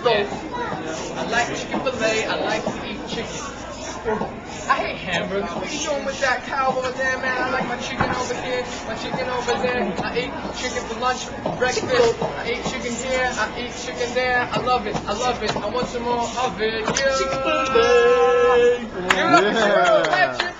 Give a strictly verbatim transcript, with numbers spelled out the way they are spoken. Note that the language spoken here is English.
Yes. I like Chick-fil-A. I like to eat chicken. I hate hamburgers. What you doing with that cow over there, man? I like my chicken over here, my chicken over there. I ate chicken for lunch, breakfast. I ate chicken here, I ate chicken there. I love it, I love it. I want some more of it. Yeah. Chick-fil-A. Give it up for Cheryl.